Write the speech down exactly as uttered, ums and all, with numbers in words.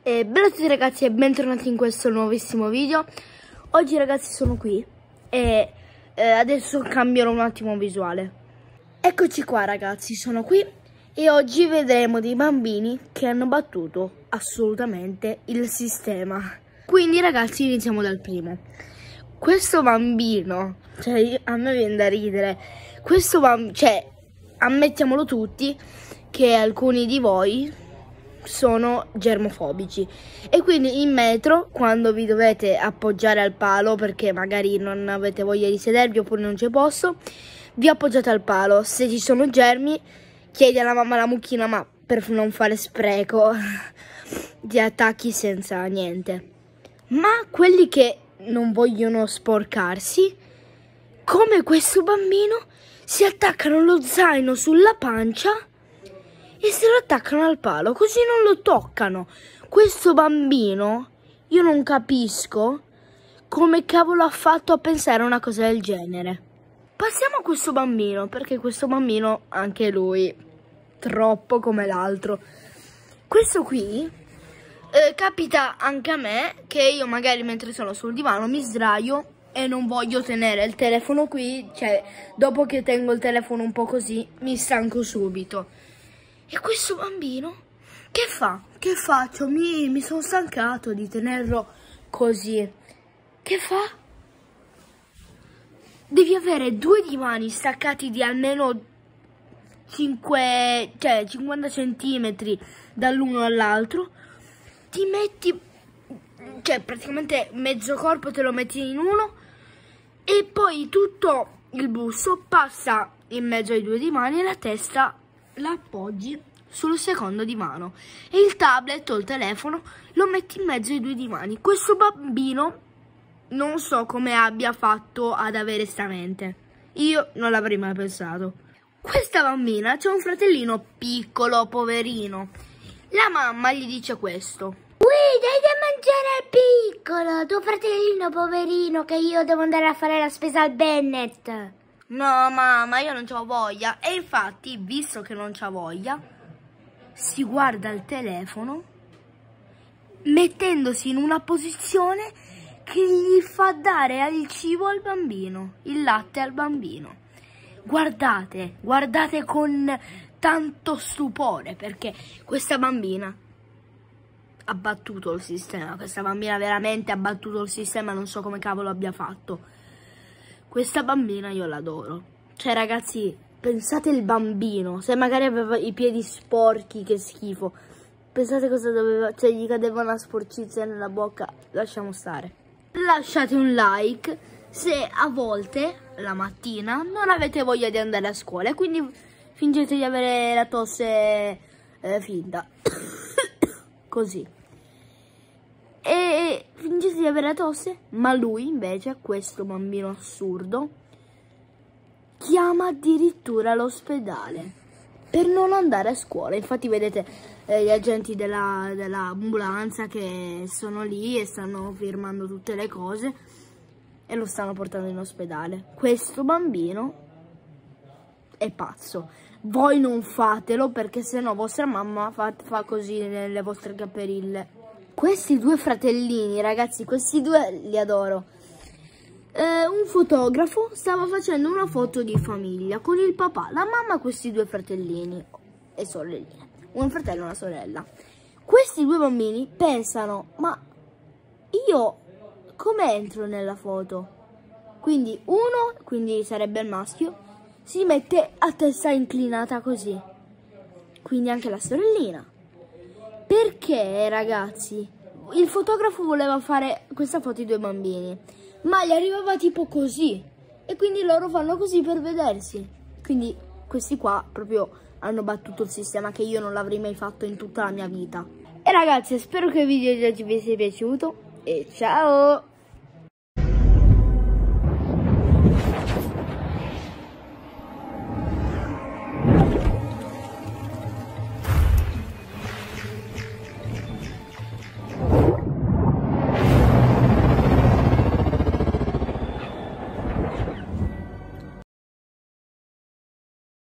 E bella a tutti ragazzi e bentornati in questo nuovissimo video. Oggi ragazzi sono qui e eh, adesso cambierò un attimo visuale. Eccoci qua ragazzi, sono qui e oggi vedremo dei bambini che hanno battuto assolutamente il sistema. Quindi ragazzi iniziamo dal primo. Questo bambino, cioè a me viene da ridere, questo bambino, cioè ammettiamolo tutti che alcuni di voi sono germofobici e quindi in metro, quando vi dovete appoggiare al palo perché magari non avete voglia di sedervi oppure non c'è posto, vi appoggiate al palo. Se ci sono germi chiedi alla mamma la mucchina, ma per non fare spreco di attacchi senza niente. Ma quelli che non vogliono sporcarsi, come questo bambino, si attaccano lo zaino sulla pancia e se lo attaccano al palo, così non lo toccano. Questo bambino, io non capisco come cavolo ha fatto a pensare a una cosa del genere. Passiamo a questo bambino, perché questo bambino, anche lui, troppo come l'altro. Questo qui, eh, capita anche a me, che io magari mentre sono sul divano mi sdraio e non voglio tenere il telefono qui, cioè dopo che tengo il telefono un po' così, mi stanco subito. E questo bambino, che fa? Che faccio? Mi, mi sono stancato di tenerlo così. Che fa? Devi avere due divani staccati di almeno cinque, cioè cinquanta centimetri dall'uno all'altro. Ti metti, cioè praticamente mezzo corpo te lo metti in uno e poi tutto il busto passa in mezzo ai due divani e la testa la appoggi sul secondo divano e il tablet o il telefono lo metti in mezzo ai due divani. Questo bambino non so come abbia fatto ad avere sta mente, io non l'avrei mai pensato. Questa bambina c'è un fratellino piccolo, poverino. La mamma gli dice questo: ui, dai da mangiare al piccolo, tuo fratellino poverino, che io devo andare a fare la spesa al Bennett. No mamma, io non c'ho voglia. E infatti, visto che non c'ha voglia, si guarda il telefono mettendosi in una posizione che gli fa dare il cibo al bambino, il latte al bambino. Guardate, guardate con tanto stupore, perché questa bambina ha battuto il sistema, questa bambina veramente ha battuto il sistema, non so come cavolo abbia fatto. Questa bambina io l'adoro. Cioè ragazzi, pensate il bambino, se magari aveva i piedi sporchi, che schifo. Pensate cosa doveva, cioè gli cadeva una sporcizia nella bocca, lasciamo stare. Lasciate un like se a volte, la mattina, non avete voglia di andare a scuola e quindi fingete di avere la tosse eh, finta. Così. E fingete di avere la tosse, ma lui invece, questo bambino assurdo, chiama addirittura l'ospedale per non andare a scuola. Infatti vedete eh, gli agenti della, dell'ambulanza che sono lì e stanno firmando tutte le cose e lo stanno portando in ospedale. Questo bambino è pazzo. Voi non fatelo, perché sennò vostra mamma fa, fa così nelle vostre camperille. Questi due fratellini, ragazzi, questi due li adoro. Eh, un fotografo stava facendo una foto di famiglia con il papà, la mamma, questi due fratellini e sorelline, un fratello e una sorella. Questi due bambini pensano: ma io come entro nella foto? Quindi uno, quindi sarebbe il maschio, si mette a testa inclinata così, quindi anche la sorellina. Perché ragazzi, il fotografo voleva fare questa foto ai due bambini, ma gli arrivava tipo così e quindi loro fanno così per vedersi. Quindi questi qua proprio hanno battuto il sistema, che io non l'avrei mai fatto in tutta la mia vita. E ragazzi, spero che il video di oggi vi sia piaciuto e ciao!